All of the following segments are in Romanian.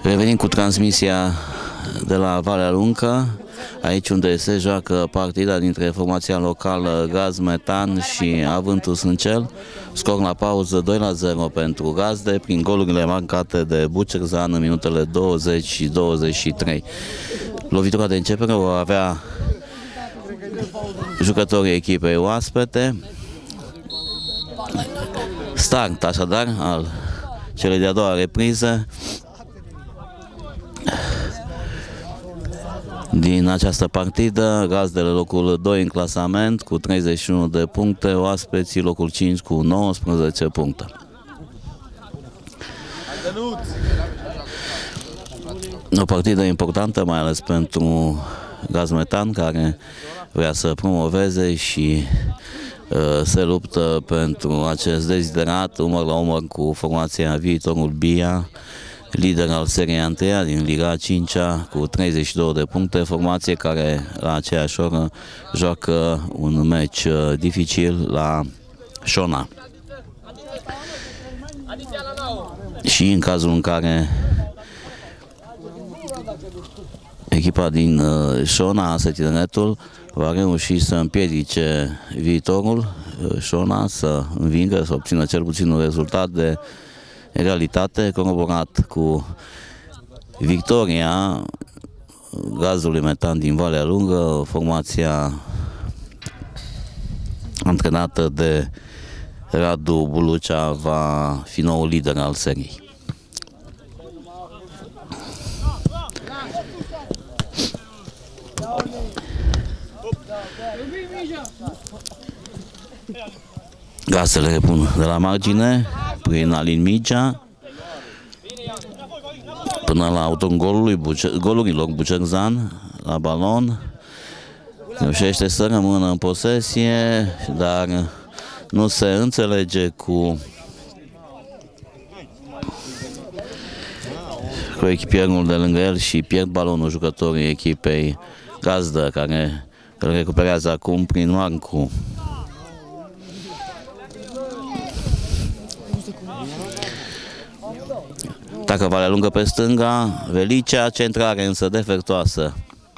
Revenim cu transmisia de la Valea Lungă, aici unde se joacă partida dintre formația locală Gaz Metan și Avântul Sâncel. Scor la pauză 2-0 pentru Gazde, prin golurile marcate de Bucerzan în minutele 20 și 23. Lovitura de începere o avea jucătorii echipei oaspete. Start așadar al celei de-a doua reprize din această partidă. Gazdele locul 2 în clasament cu 31 de puncte, oaspeții locul 5 cu 19 puncte. O partidă importantă, mai ales pentru Gaz Metan, care vrea să promoveze și se luptă pentru acest deziderat, umăr la umăr cu formația Viitorul Bia, lider al seriei 1 din Liga 5-a cu 32 de puncte, formație care la aceeași oră joacă un meci dificil la Șona. Și în cazul în care echipa din Șona, Tineretul, va reuși să împiedice Viitorul Șona să învingă, să obțină cel puțin un rezultat de egalitate, coroborat cu victoria Gazului Metan din Valea Lungă, formația antrenată de Radu Bulucea va fi noul lider al seriei. Gazdele repun de la margine prin Alin Migea până la autogolul golurilor Bucerzan la balon. Reușește să rămână în posesie, dar nu se înțelege cu echipierul de lângă el și pierd balonul jucătorii echipei gazdă, care îl recuperează acum prin Marcu. Atacă Valea Lungă pe stânga, Velicea, centrare însă defectuoasă.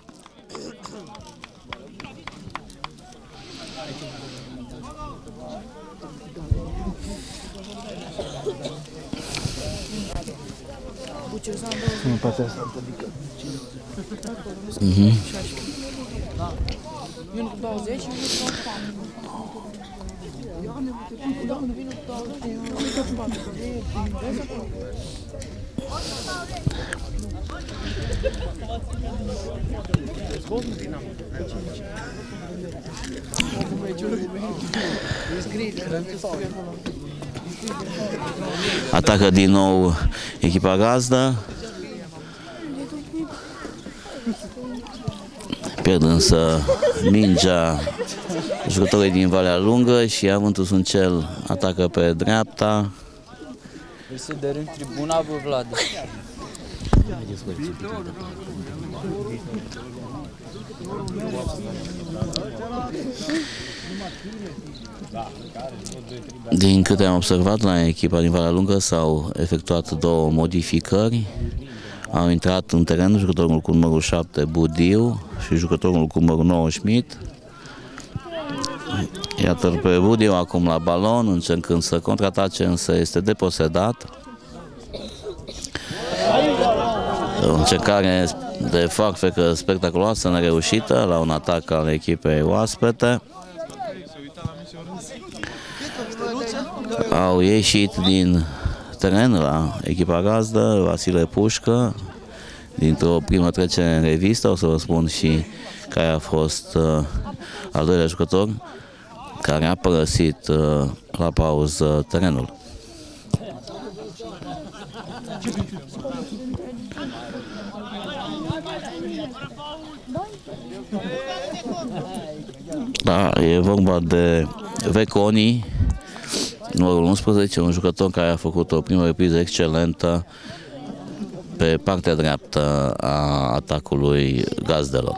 Atacă din nou echipa gazdă. Pierd însă mingea jucătorii din Valea Lungă și Avântul Sâncel atacă pe dreapta. Să dărâm tribuna, bă, Vlad. Din câte am observat la echipa din Valea Lungă s-au efectuat două modificări. Au intrat în teren jucătorul cu numărul 7 Budiu și jucătorul cu numărul 9 Schmidt. Iată-l pe Budiu acum la balon, încercând să contraatace, însă este deposedat. O încercare de farfecă spectaculoasă, nereușită, la un atac al echipei oaspete. Au ieșit din teren la echipa gazdă Vasile Pușcă, dintr-o primă trecere în revistă, o să vă spun și care a fost al doilea jucător care a părăsit la pauză terenul. Da, e vorba de Veconi, numărul 11, un jucător care a făcut o primă repriză excelentă pe partea dreaptă a atacului gazdelor.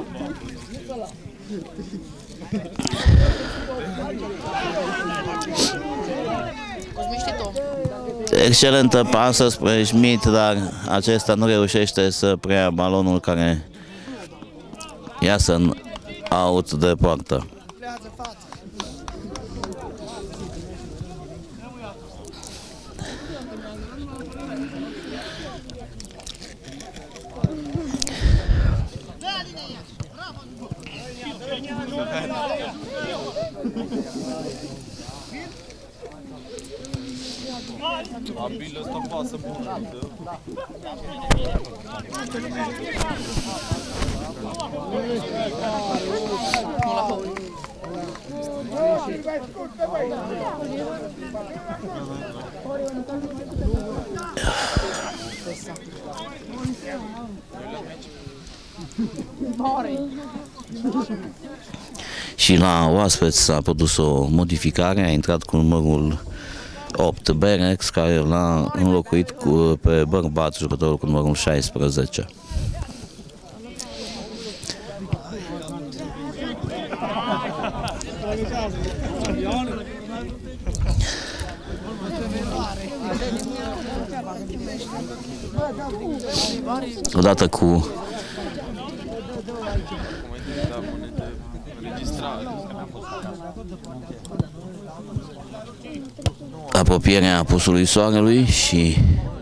Excelentă pasă spre Schmidt, dar acesta nu reușește să preia balonul care iasă în out de poartă. Abil ăsta pasă bună. Și la oaspeți s-a produs o modificare, a intrat cu numărul 8 Berex, care l-a înlocuit pe bărbat, jucătorul cu numărul 16. Odată cu apropierea apusului soarelui și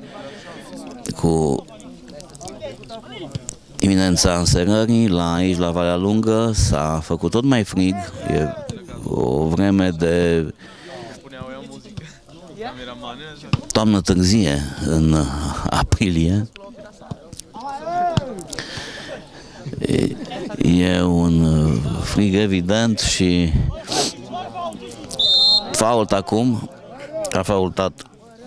cu iminența înserării, aici la Valea Lungă s-a făcut tot mai frig, e o vreme de toamnă târzie în aprilie. E un frig evident și fault acum, a faultat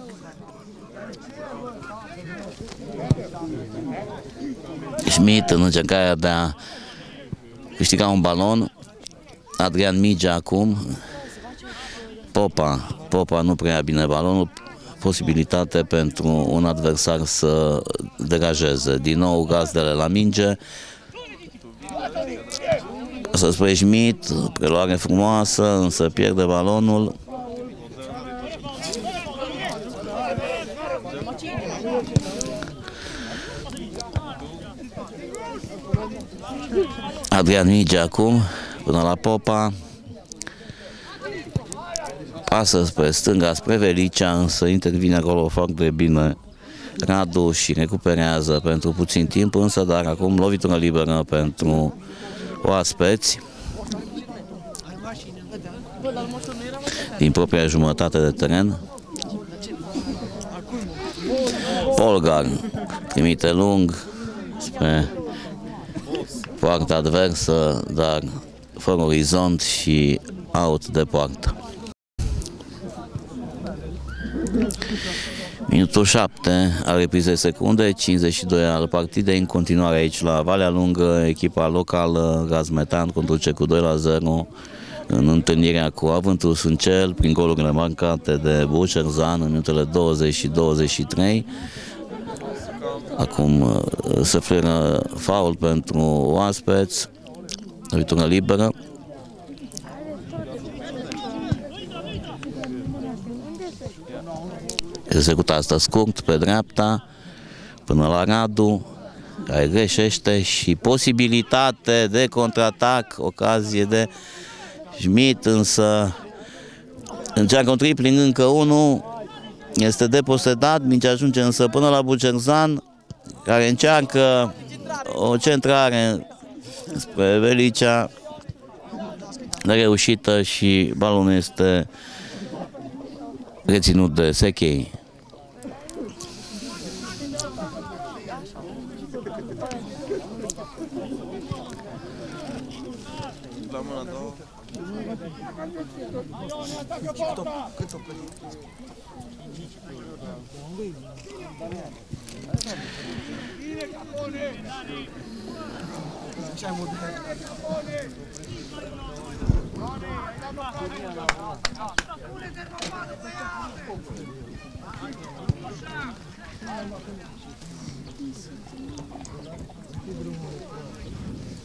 Schmidt în încercarea de a câștiga un balon. Adrian Migea acum, Popa nu prea bine balonul, posibilitate pentru un adversar să derajeze. Din nou gazdele la minge, să spune Schmidt, preluare frumoasă, însă pierde balonul. Adrian Migea acum, până la Popa. Pasă spre stânga, spre Velicea, însă intervine acolo foarte bine Radu și recuperează pentru puțin timp, însă, dar acum lovitură liberă pentru oaspeți din propria jumătate de teren. Polgar trimite lung spre poarta adversă, dar fără orizont și out de poartă. Minutul 7 al reprizei secunde, 52 al partidei, în continuare aici la Valea Lungă, echipa locală Gazmetan conduce cu 2-0 în întâlnirea cu Avântul Sâncel, prin golurile marcate de Bucerzan în minutele 20 și 23. Acum se oferă faul pentru oaspeți, lovitură liberă. Execută asta scurt pe dreapta până la Radu, care greșește și posibilitate de contraatac, ocazie de Schmidt, însă încearcă un tripling, încă unul, este deposedat, mingea ajunge însă până la Bucerzan, care încearcă o centrare spre Velicea, nereușită și balonul este reținut de Sechei.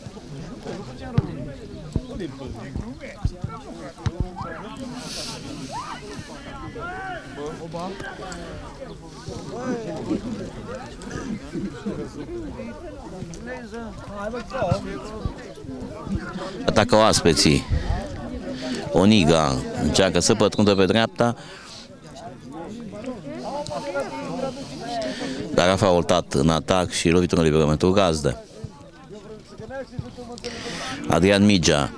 Atacă oaspeții. Oniga încearcă să pătrundă pe dreapta, dar a faultat în atac și lovitură liberă pentru gazdă. Adrian Migea.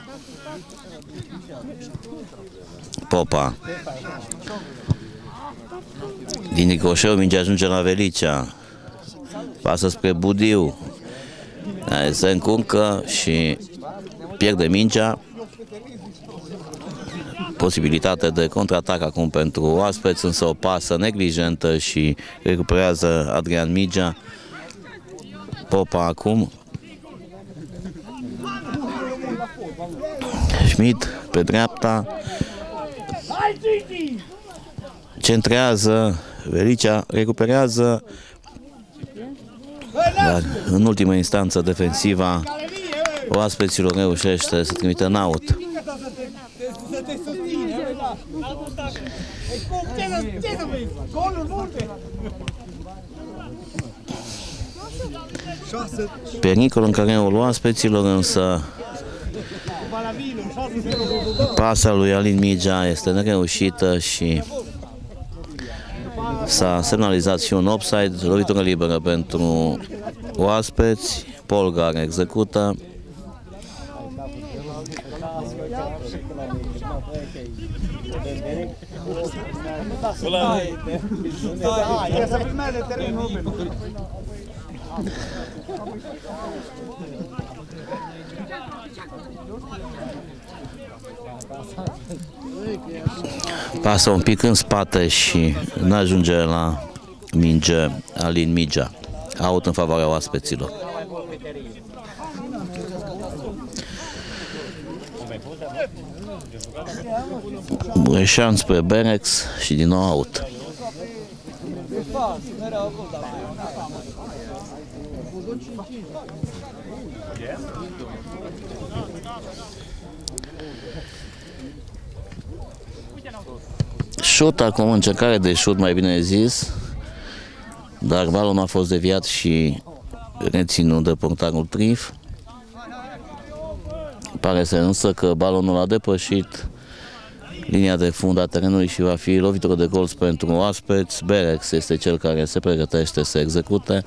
Popa. Din ricoșeu mingea ajunge la Velicea. Pasă spre Budiu. Se încurcă și pierde mingea. Posibilitate de contraatac acum pentru oaspeți, însă o pasă neglijentă și recuperează Adrian Migea. Popa acum. Schmidt pe dreapta. Centrează. Velicea recuperează. Dar în ultima instanță defensiva oaspeților reușește să trimită în out. Pericol în careul oaspeților, însă pasa lui Alin Migea este nereușită și s-a semnalizat și un offside, lovitură liberă pentru oaspeți. Polgar execută. Pasă un pic în spate și nu ajunge la minge Alin Migea. Out în favoarea oaspeților. Breșan spre Berex și din nou out. Șut acum, încercare de șut, mai bine zis, dar balonul a fost deviat și reținut de portarul Trif. Pare să însă că balonul a depășit linia de fund a terenului și va fi lovitură de colț pentru oaspeți. Berex este cel care se pregătește să execute.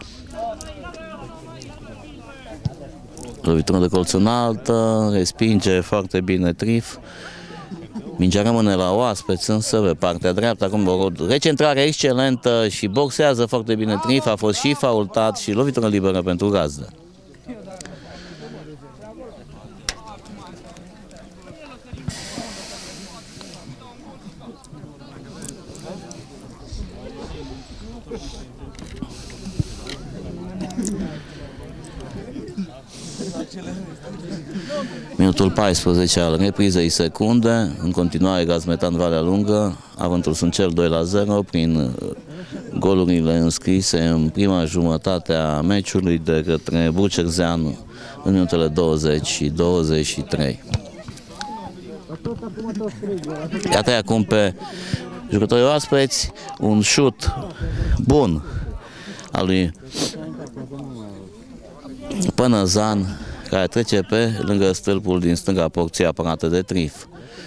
Lovitură de colț înaltă, respinge foarte bine Trif. Mingea rămâne la oaspeți, însă pe partea dreaptă, acum o recentrare excelentă și boxează foarte bine Trif, a fost și faultat și lovitură liberă pentru gazdă. Minutul 14 al reprizei secunde, în continuare Gazmetan Valea Lungă, avantul sunt cel 2-0 prin golurile înscrise în prima jumătate a meciului de către Bucerzean în minutele 20 și 23. Iată acum pe jucătorii oaspeți un șut bun al lui Pănăzan, care trece pe lângă stâlpul din stânga porții apărată de Trif.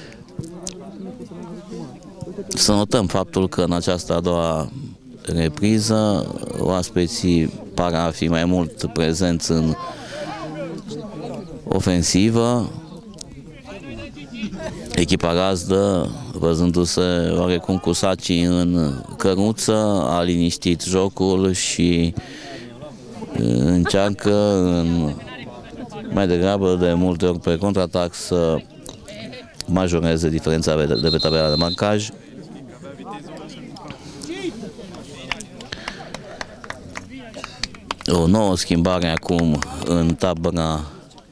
Să notăm faptul că în această a doua repriză oaspeții par a fi mai mult prezenți în ofensivă. Echipa gazdă, văzându-se oarecum cu sacii în căruță, a liniștit jocul și încearcă mai degrabă de multe ori pe contraatac să majoreze diferența de pe tabela de marcaj. O nouă schimbare acum în tabăra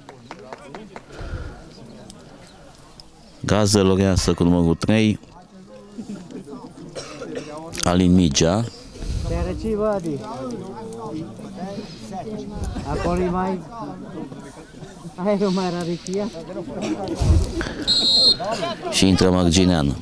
gazdelor, iasă cu numărul 3 Alin Migea. și Vadi. Acolo e mai... Aia e mai rarichia. Și intră Mărgineanu.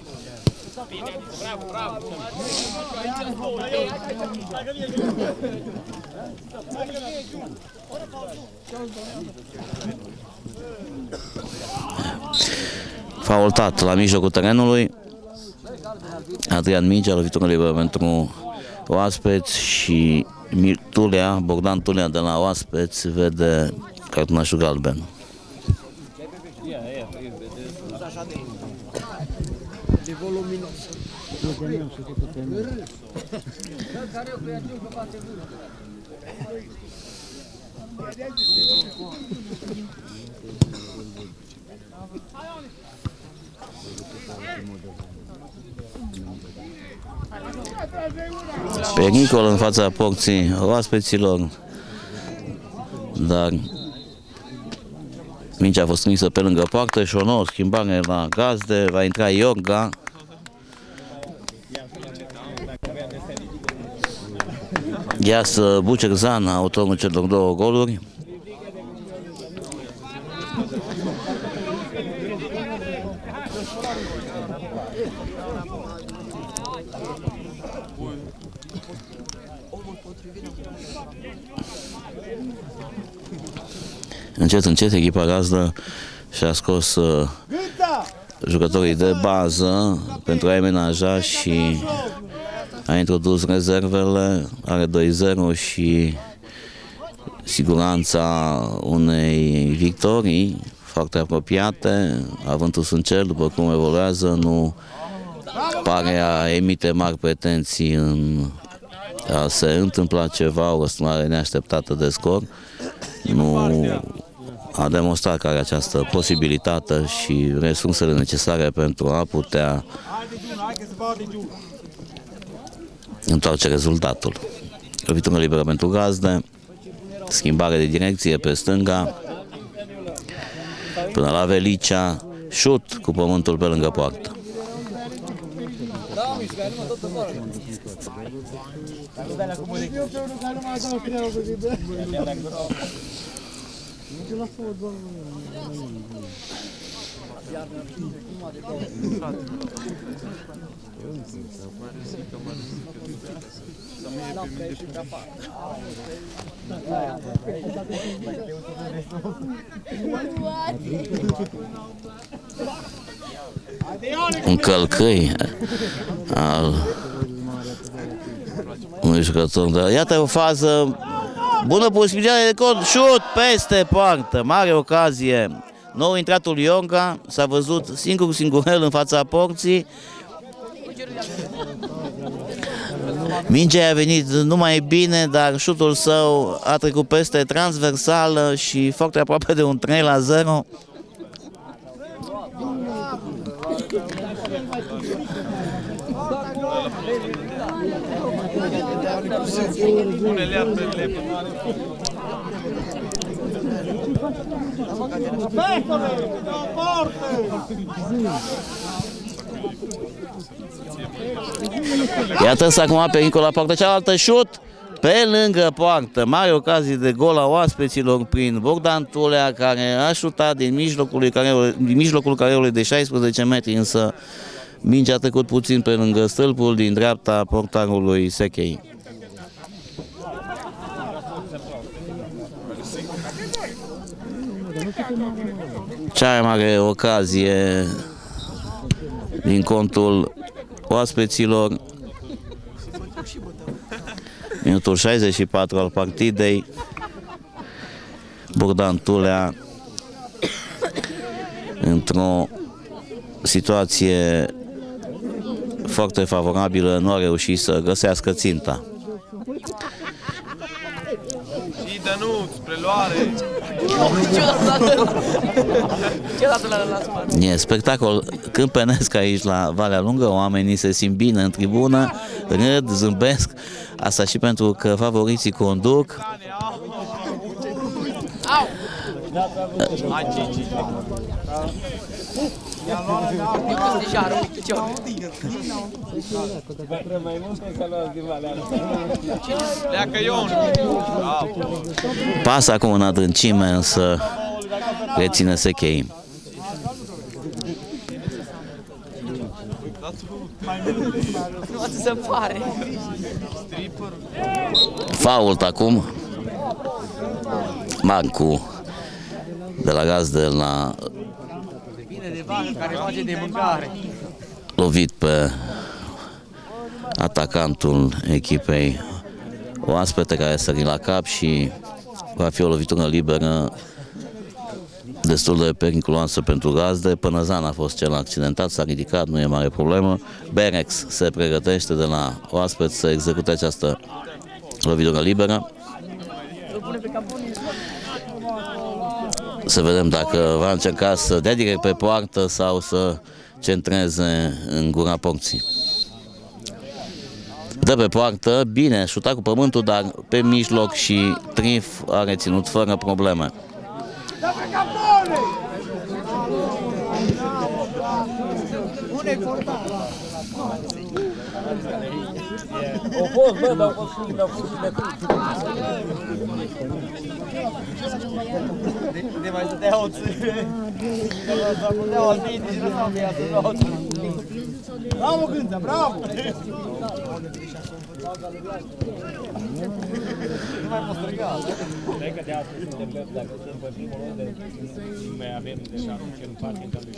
Faultat la mijlocul terenului. Adrian Mingea, lovitură liberă pentru Oaspeți și Tulea, Bogdan Tulea de la Oaspeți vede cartonașul galben. Pericol în fața porții Oaspeților, dar mingea a fost trimisă pe lângă poartă și o nouă schimbare la gazde, va intra Iorga. Iasă Bucerzan, autorul celor două goluri. Încet, încet, echipa gazdă și-a scos jucătorii de bază pentru a amenaja și a introdus rezervele, are 2-0 și siguranța unei victorii foarte apropiate. Avântul Suncel, după cum evoluează, nu pare a emite mari pretenții în a se întâmpla ceva, o răsturnare neașteptată de scor. Nu a demonstrat că are această posibilitate și resursele necesare pentru a putea întoarce rezultatul. Lovitură liberă pentru gazde, schimbare de direcție pe stânga, până la Velicea, șut cu pământul pe lângă poartă. Un călcâi al unui jucător, dar iată o fază, bună posibilitate de gol, șut peste poartă, mare ocazie. Nou intratul Iorga, s-a văzut singurel în fața porții. Mingea a venit numai bine, dar șutul său a trecut peste transversală și foarte aproape de un 3-0. Iată-se acum pericol la poartă cealaltă, șut pe lângă poartă. Mare ocazie de gol a Oaspeților prin Bogdan Tulea, care a șutat din mijlocul careului de 16 metri, însă mingea a trecut puțin pe lângă stâlpul din dreapta portarului Sechei. Cea mai mare ocazie din contul Oaspeților, minutul 64 al partidei. Bogdan Tulea într-o situație foarte favorabilă nu a reușit să găsească ținta. Și Dănuț, preluare. E spectacol câmpenesc aici la Valea Lungă, oamenii se simt bine în tribună, râd, zâmbesc, asta și pentru că favoriții conduc. Hai, 5. Pleacă Ion. Pas acum în adâncime, însă reține Sechei. Nu se pare. Fault acum. Marcu de la gazdă la Care face de mâncare. lovit pe atacantul echipei oaspete, care sări la cap și va fi o lovitură liberă destul de periculoasă pentru gazde. Pănăzan a fost cel accidentat, s-a ridicat, nu e mare problemă. Berex se pregătește de la oaspet să execute această lovitură liberă. Să vedem dacă va încerca să dea direct pe poartă sau să centreze în gura porții. Dă pe poartă, bine, șuta cu pământul, dar pe mijloc și Trif a reținut fără probleme. De mai stătea hoțire. Dea o zi, nici nu s-au viat în hoțire. Bravo, Gânța, bravo! Nu mai pot striga. Cred că de astăzi suntem pe, dacă suntem pe primul rând, mai avem deja în parking când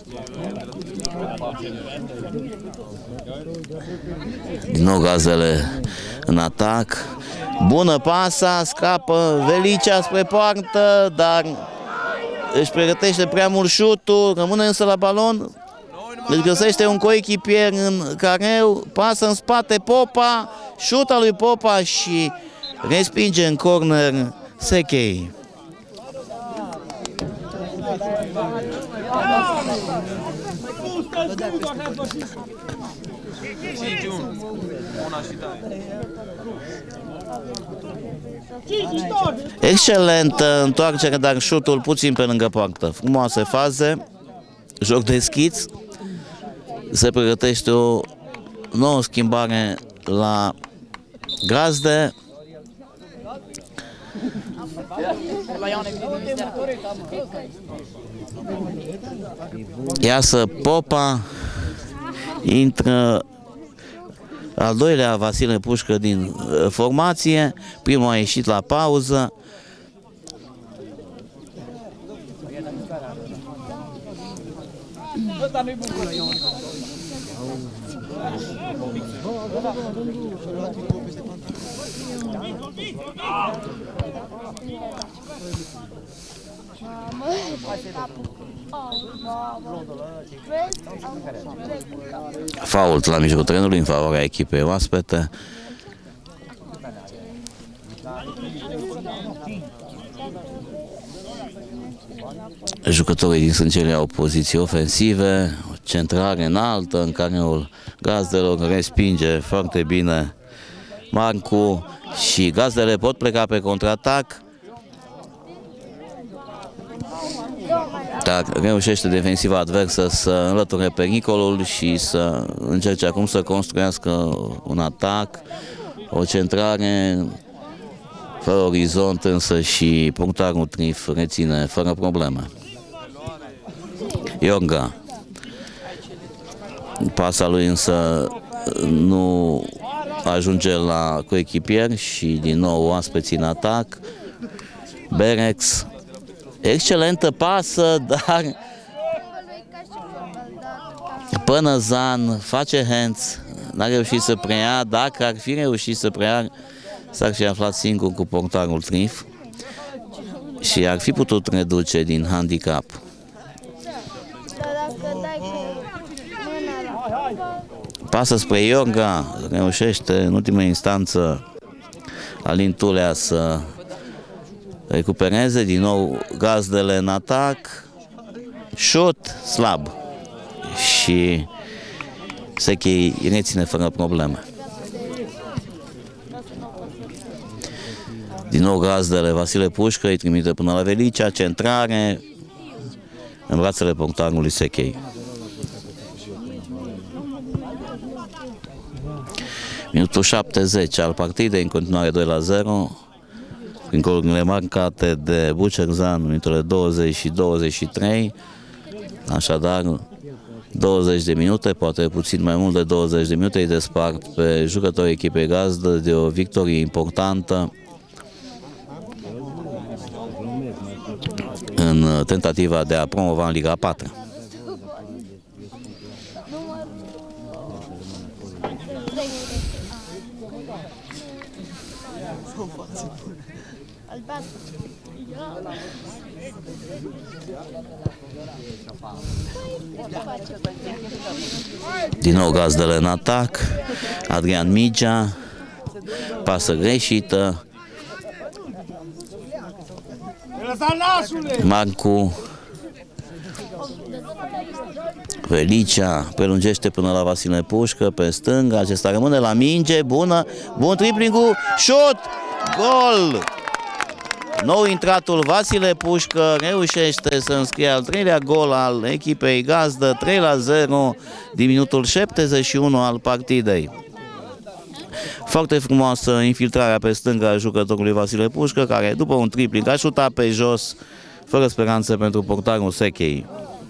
Din nou gazele în atac. Bună pasa, scapă Velicea spre poartă, dar își pregătește prea mult șutul, rămâne însă la balon. Își găsește un coechipier în careu, pasă în spate Popa, șuta lui Popa și respinge în corner Sechei. Excelentă întoarcere, dar șutul puțin pe lângă poartă. Frumoase faze, joc deschis. Se pregătește o nouă schimbare la gazde. Iasă Popa, intră al doilea Vasile Pușcă din formație, primul a ieșit la pauză. Fault la mijlocul terenului în favoarea echipei oaspete. Jucătorii din Sângerea au poziții ofensive, o centrare înaltă în careul gazdelor, respinge foarte bine Marcu și gazdele pot pleca pe contraatac. Dar reușește defensiva adversă să înlăture pericolul și să încerce acum să construiască un atac, o centrare fără orizont, însă și punctarul Trif reține fără probleme. Iorga. Pasa lui însă nu ajunge la coechipier și din nou oaspeții în atac. Berex. Excelentă pasă, dar Pănăzan face hands, n-a reușit să preia. Dacă ar fi reușit să preia, s-ar fi aflat singur cu portarul Trif și ar fi putut reduce din handicap. Pasă spre Iorga, reușește în ultima instanță Alin Tulea să recupereze, din nou gazdele în atac, șut slab și Sechei reține fără probleme. Din nou gazdele Vasile Pușcă îi trimite până la Velicea, centrare în brațele portarului Sechei. Minutul 70 al partidei, în continuare 2-0, prin golurile marcate de Bucerzan, minutele 20 și 23, așadar 20 de minute, poate puțin mai mult de 20 de minute, îi despart pe jucătorii echipei gazdă de o victorie importantă în tentativa de a promova în Liga 4. Din nou gazdele în atac, Adrian Migea, pasă greșită, Marcu, Velicea prelungește până la Vasile Pușcă pe stânga, acesta rămâne la minge, bună, bun tripling-ul, șut, gol! Nou intratul Vasile Pușcă reușește să înscrie al treilea gol al echipei gazdă, 3-0 din minutul 71 al partidei. Foarte frumoasă infiltrarea pe stânga a jucătorului Vasile Pușcă, care după un tripling a șutat pe jos, fără speranțe pentru portarul Sechei.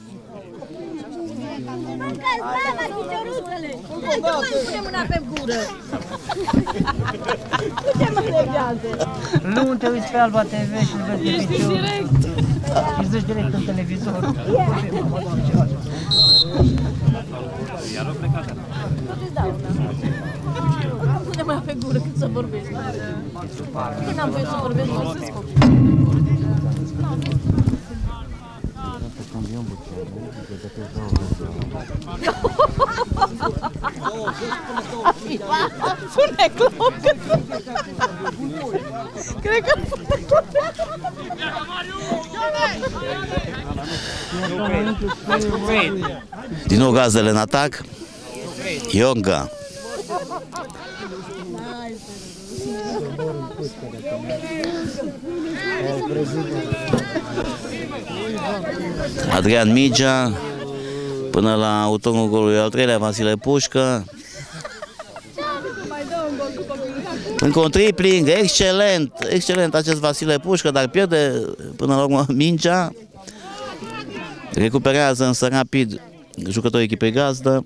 Nu te uiți pe Alba TV și îl vezi de picior. Și îți duci direct în televizor. Pune mâna pe gură cât să vorbești. Când am voie să vorbesc, nu să scop. Pune cloc. Cred că pune cloc. Din nou gazdele în atac, Ionga. Adrian Migea până la autorul golului al treilea, Vasile Pușcă. Încă un tripling, excelent, excelent acest Vasile Pușcă, dar pierde până la urmă mingea. Recuperează însă rapid jucătorii echipei gazdă.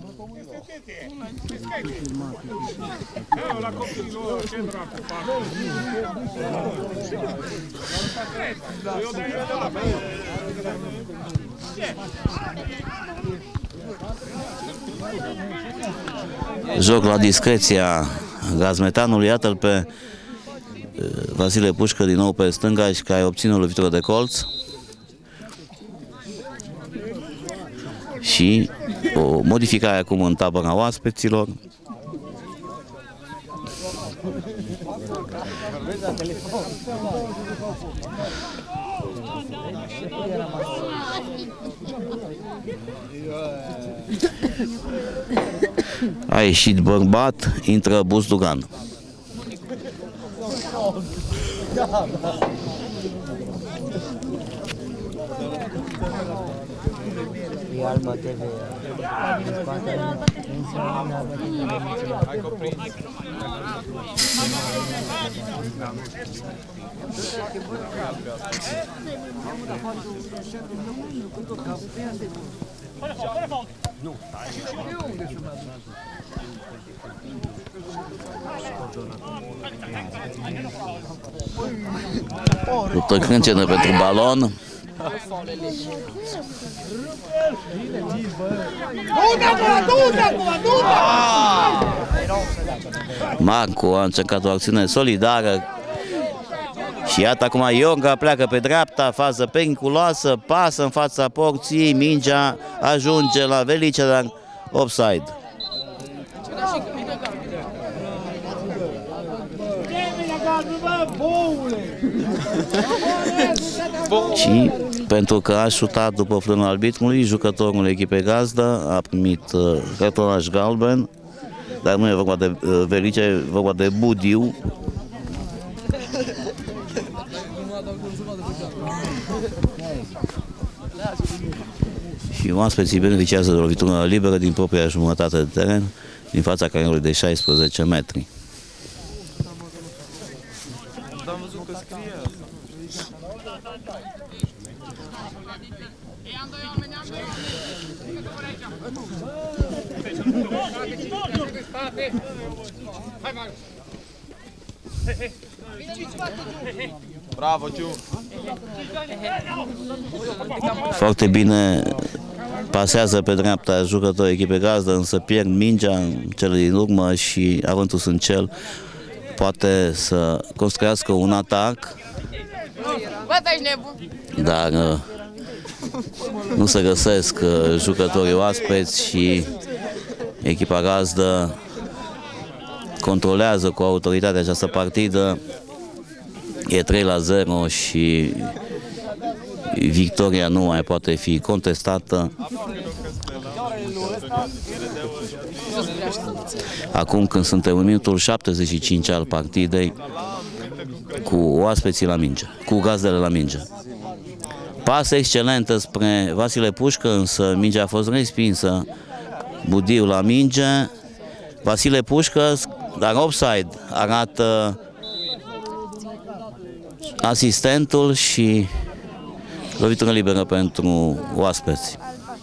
Joc la discreția Gazmetanului, iată-l pe Vasile Pușcă din nou pe stânga și care obține o lovitură de colț. Și o modificare acum în tabăra oaspeților. A ieșit bărbat, intră Buzdugan. Alba TV. Luptă crâncenă pentru balon. Marcu a încercat o acțiune solidară și iată acum Ionga pleacă pe dreapta, fază periculoasă, pasă în fața porții, mingea ajunge la Velicea, dar offside. Și pentru că a șutat după frânul arbitrului, jucătorul echipei gazdă a primit cartonaș galben, dar nu e vorba de Velicea, e vorba de Budiu. Și oaspeții beneficiază de o lovitură liberă din propria jumătate de teren, din fața careului de 16 metri. Am văzut că scrie. Bravo, Ciu! Foarte bine pasează pe dreapta jucătorii echipei gazdă, însă pierd mingea în cele din urmă și Avântul Sâncel poate să construiască un atac, dar nu se găsesc jucătorii oaspeți și echipa gazdă controlează cu autoritate această partidă. E 3-0 și victoria nu mai poate fi contestată. Acum, când suntem în minutul 75 al partidei, cu oaspeții la minge, cu gazdele la minge. Pas excelentă spre Vasile Pușcă, însă mingea a fost respinsă. Budiu la minge, Vasile Pușcă, dar offside, arată asistentul și lovitură liberă pentru oaspeți.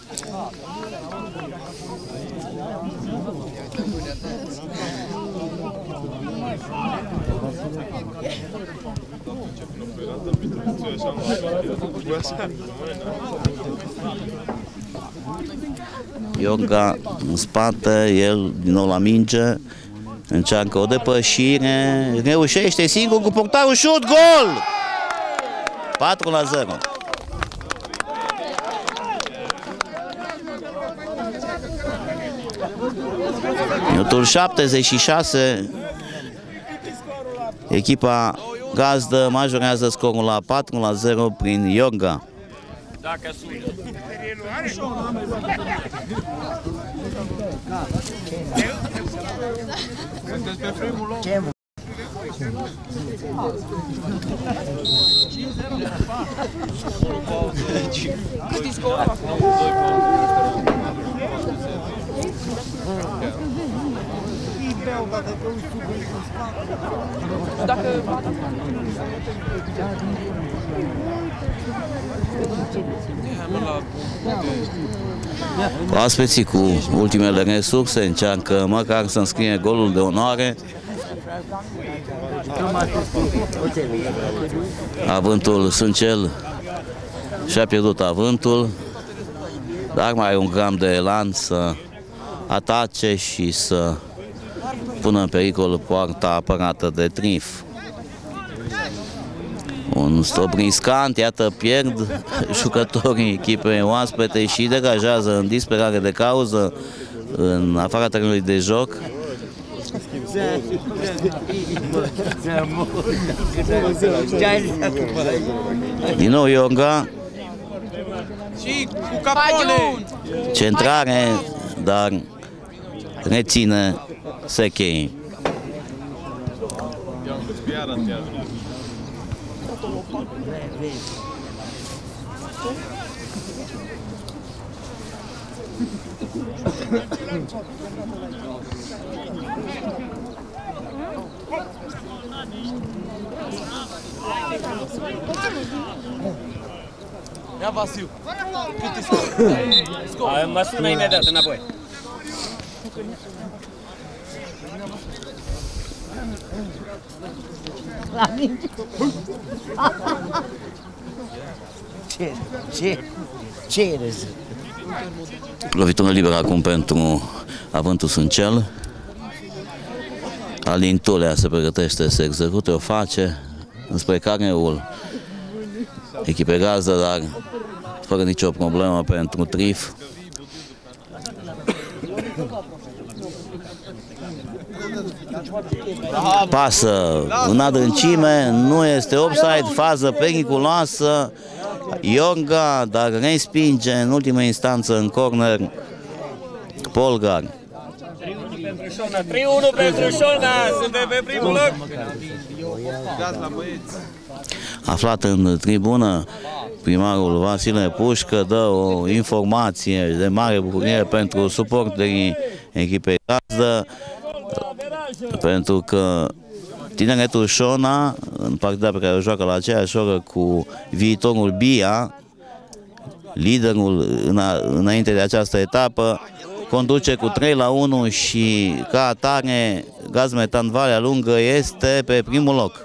Iorga în spate, el din nou la minge, încearcă o depășire, reușește singur cu portarul, șut, gol! 4-0. Minutul 76, echipa gazdă majorează scorul la 4-0 prin Iorga. Dacă sună. Oaspeții cu ultimele resurse încearcă măcar să înscrie golul de onoare. Avântul Sâncel și-a pierdut avântul, dar mai are un gram de elan să atace și să pună în pericol poarta apărată de Trif. Un stop riscant, iată, pierd jucătorii echipei oaspete și degajează în disperare de cauză în afara terenului de joc. Din nou Iorga. Centrare, dar reține Sechei. Ia Vasiu. Mă sună imediat înapoi. La minge. Ce râzi? Lovitură liberă acum pentru Avântul Sâncel. Alin Tulea se pregătește să execute, o face înspre careul echipei gazdă, dar fără nicio problemă pentru Trif. Pasă în adâncime, nu este offside, fază periculoasă. Iorga, dar respinge în ultima instanță în corner Polgar. 3-1 pentru Șona, suntem pe primul loc. Gaz la băieți. Aflat în tribună, primarul Vasile Pușcă dă o informație de mare bucurie pentru suporterii echipei gazdă, pentru că tineretul Șona, în partida pe care o joacă la aceeași oră cu viitorul Bia, liderul înainte de această etapă, conduce cu 3-1 și ca atare Gazmetan Valea Lungă este pe primul loc.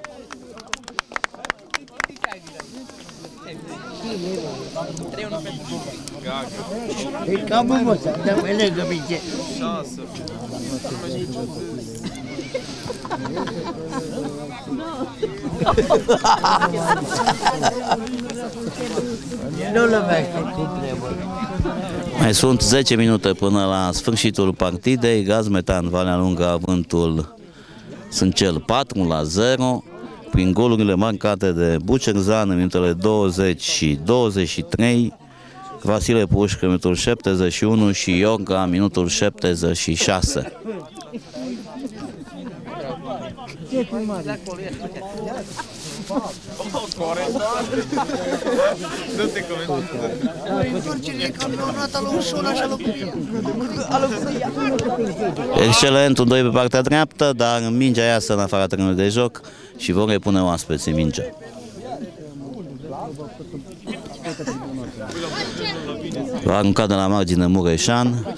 Mai sunt 10 minute până la sfârșitul partidei. Gazmetan Valea Lungă avântul Sâncel 4-0 prin golurile marcate de Bucerzan în minutele 20 și 23, Vasile Pușcă minutul 71 și Iorga minutul 76. Excelent, un 2 pe partea dreaptă, dar mingea iasă în afara terenului de joc și vor repune oaspeții mingea. Va arunca de la margine Mureșan.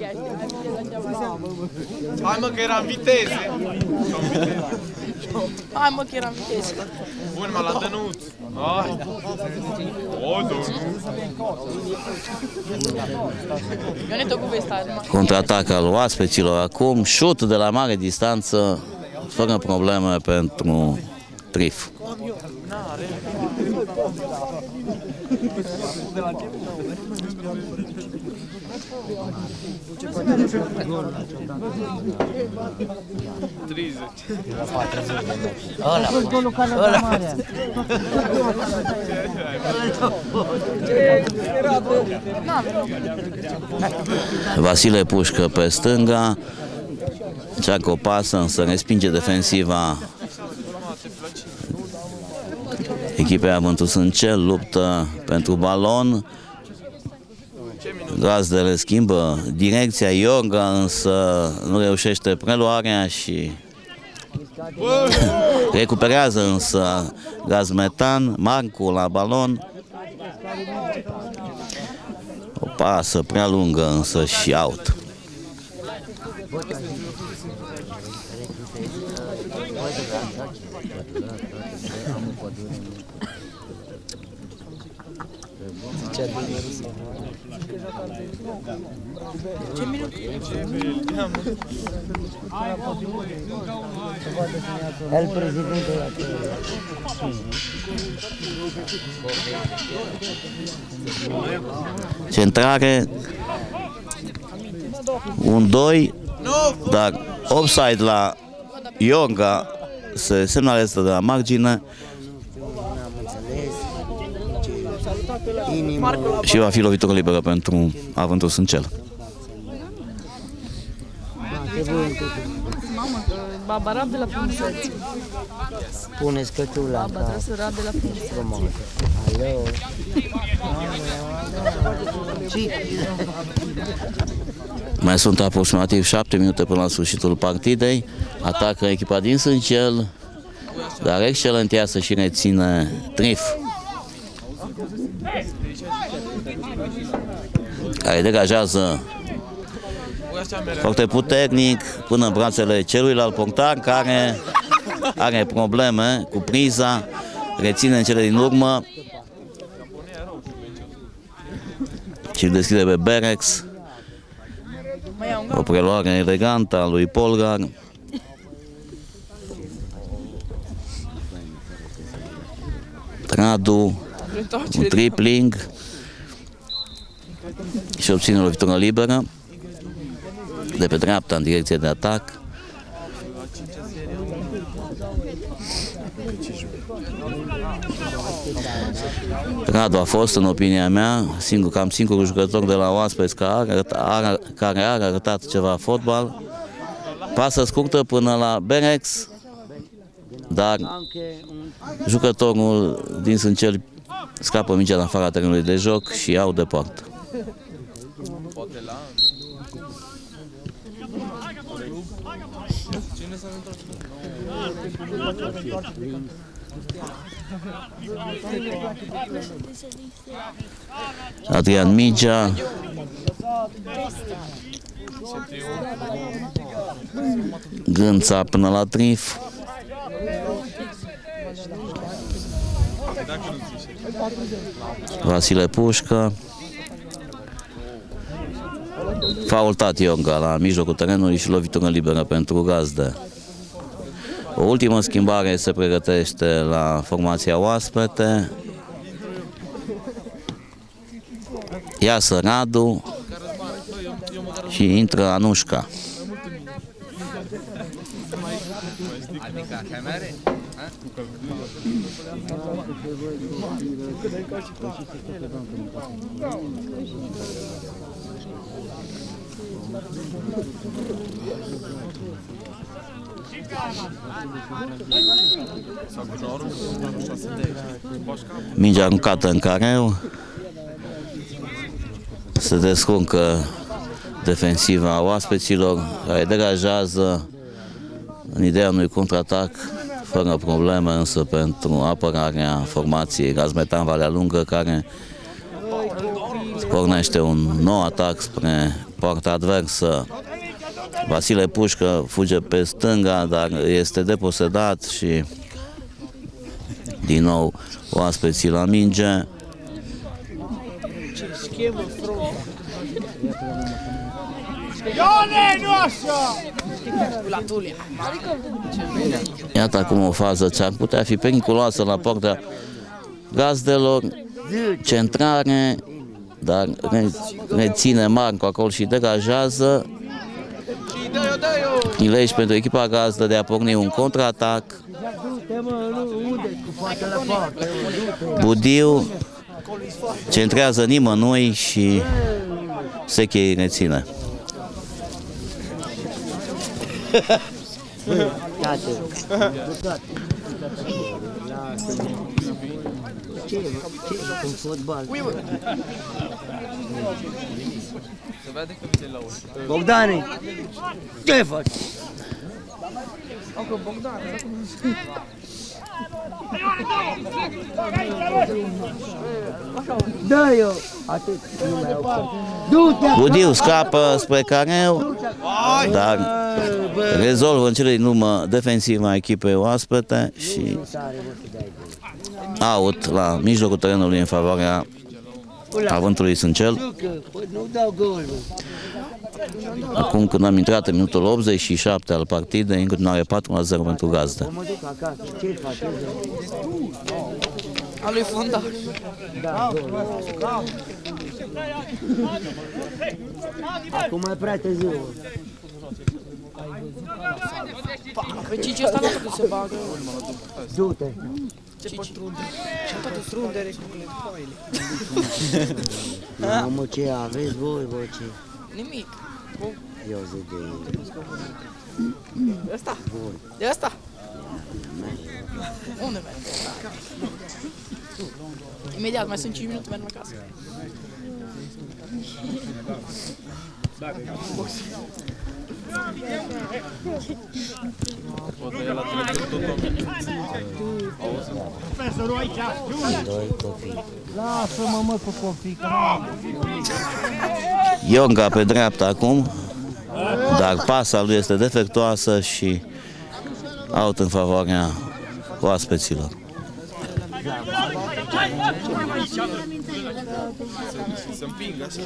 Hai mă că eram viteze. Hai mă că eram viteză. Bun, mă la Dănuț. O, Contraatac al oaspeților acum, șut de la mare distanță, fără probleme pentru Trif. Vasile Pușcă pe stânga, încearcă o pasă, însă respinge defensiva echipei Avântul Sâncel, luptă pentru balon. Gazdele schimbă direcția, Iorga însă nu reușește preluarea și recuperează însă Gazmetan, Marcu la balon. O pasă prea lungă însă și out. Ce minut? El presidente. Centrare 1-2, dar offside la Iorga, se semnalează de la margine și va fi lovitură liberă pentru Avântul Sâncel. Mamă, baba rab de la frumusețe. Puneți căciula. Baba trebuie să rab de la frumusețe. Alo. Mai sunt aproximativ 7 minute până la sfârșitul partidei. Atacă echipa din Sâncel, dar excelent ea să și reține Trif, care degajează foarte puternic până în brațele celuilalt portar, care are probleme cu priza, reține în cele din urmă și îl deschide pe Berex. O preluare elegantă a lui Polgar. Radu, un tripling și obține o lovitură liberă de pe dreapta în direcție de atac. Radu a fost, în opinia mea, cam singurul jucător de la oaspeți care a arătat ceva fotbal. Pasă scurtă până la Berex. dar jucătorul din Sâncel scapă mingea în afara terenului de joc și iau de poartă. Adrian Migea, Gânța până la Trif, Vasile Pușcă, faultat Ionga la mijlocul terenului și lovitură liberă pentru gazdă. O ultimă schimbare se pregătește la formația oaspete. Iasă Radu și intră Anușca. Mingea aruncată în careu. Se descurcă defensiva oaspeților, care degajează în ideea unui contraatac fără probleme, însă pentru apărarea formației Gazmetan Valea Lungă, care pornește un nou atac spre poarta adversă. Vasile Pușcă fuge pe stânga, dar este deposedat și din nou oaspeții la minge. Iată acum o fază ce ar putea fi periculoasă la poarta gazdelor. Centrare, dar reține Marco acolo și degajează. Prilej pentru echipa gazdă de a porni un contraatac. Budiu centrează nimănui și Sechei reține. În fotbal. Bogdane, ce faci? Da, eu, atât, nu mai au. Budiu scapă spre careu, dar rezolvă în cele din urmă defensiva echipei oaspete și out la mijlocul terenului în favoarea Avântului Sâncel. Acum când am intrat în minutul 87 al partidei, în continuare 4-0 pentru gazdă. A lui Fundaș. Acum e prea târziu. Pe Cici ăsta n-a putut să bagă. Du-te. Ce pătrunde. Și toate strundere cu foile. Mamă, ce aveți voi, bă, ce? Nimic. Eu zic de... De ăsta? De ăsta? Unde mergi? Imediat, mai sunt 5 minute, mergem acasă. Doi copii. Lasă-mă, mă, cu copii, că Ionga pe dreapta acum, dar pasa lui este defectuoasă și out în favoarea oaspeților. Să împing așa.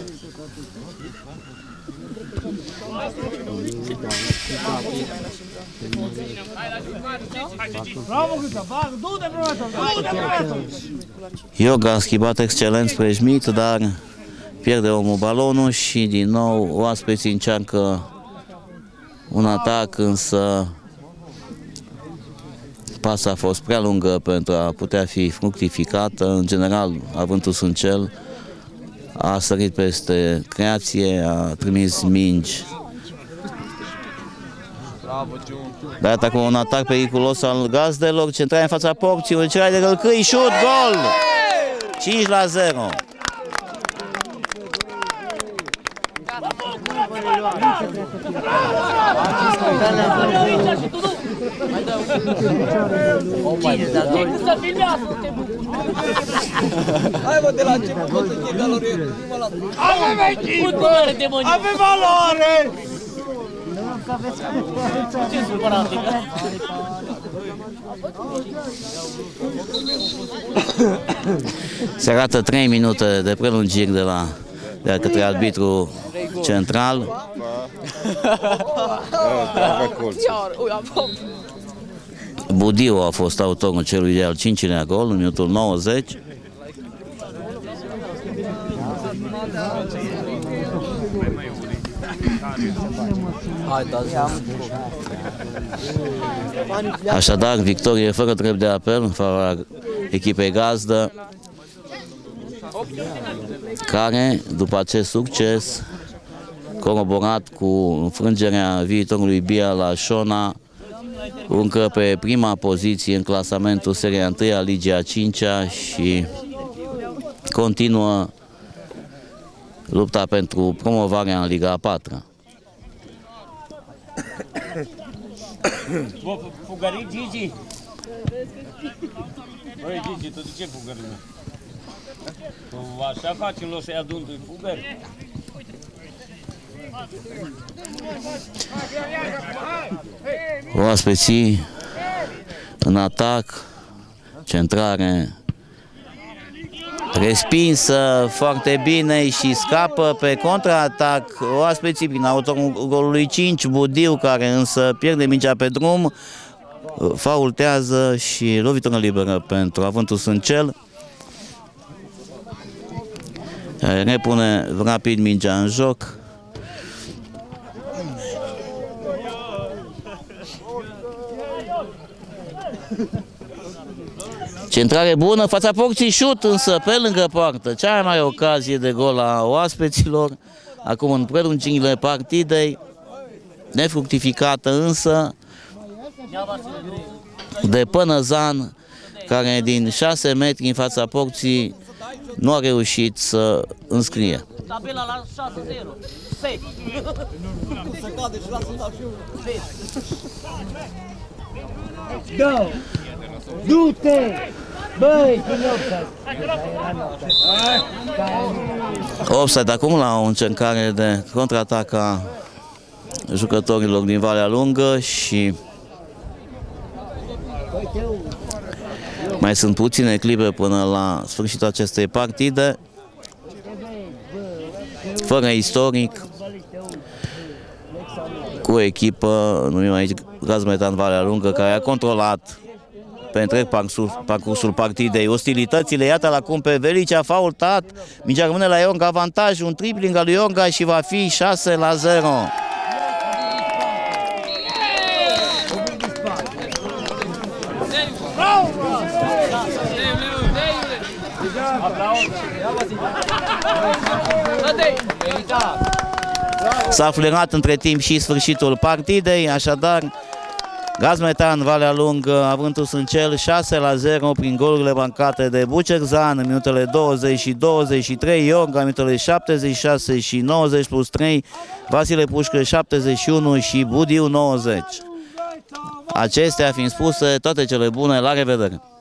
Ioga a schimbat excelent spre Schmidt, dar pierde omul balonul și din nou oaspeții încearcă un atac, însă pasa a fost prea lungă pentru a putea fi fructificată. În general, Avântul Sâncel a sărit peste creație, a trimis mingi Dat acum un atac periculos al gazdelor, centrare în fața porții, încercare de Gălcâi, șut, gol! 5-0. Hai mă, de la început o să fie calorie. Avem valoare! Se arată 3 minute de prelungiri de către arbitru central. Budiu a fost autorul celui de-al 5-lea gol, în minutul 90. Așadar, victorie fără drept de apel în favoarea echipei gazdă, care, după acest succes, coroborat cu înfrângerea viitorului Bia la Șona, încă pe prima poziție în clasamentul seria 1 a Ligii a 5-a și continuă lupta pentru promovarea în Liga a 4-a. Fugării, Gigi? Băi, Gigi, tu de ce fugării? Tu așa faci în loc să-i adun tu fugări? Oaspeții în atac, centrare respinsă foarte bine și scapă pe contraatac oaspeții prin autorul golului 5, Budiu, care însă pierde mingea pe drum, faultează și lovitură liberă pentru Avântul Sâncel. Repune rapid mingea în joc. Centrare bună, fața porții, șut însă pe lângă poartă. Cea mai mare ocazie de gol a oaspeților, acum în prelungirile partidei, nefructificată însă de Pănăzan, care din 6 metri în fața porții nu a reușit să înscrie. Tabela la 6-0. Să cade și lasă dau și eu. Go! Du-te! Băi, Offside acum la o încercare de contraatac a jucătorilor din Valea Lungă și mai sunt puține clipe până la sfârșitul acestei partide. Fără istoric, cu o echipă, numim aici Gazmetan Valea Lungă, care a controlat pe întreg parcursul partidei ostilitățile. Iată-l acum pe Velici, a faultat, mingea rămâne la Ionga, avantaj, un tripling al lui Ionga și va fi 6-0. S-a fluierat între timp și sfârșitul partidei, așadar Gazmetan Valea Lungă, Avântul Sâncel 6-0 prin golurile marcate de Bucerzan în minutele 20 și 23, Ionga în minutele 76 și 90 plus 3, Vasile Pușcă 71 și Budiu 90. Acestea fiind spuse, toate cele bune, la revedere!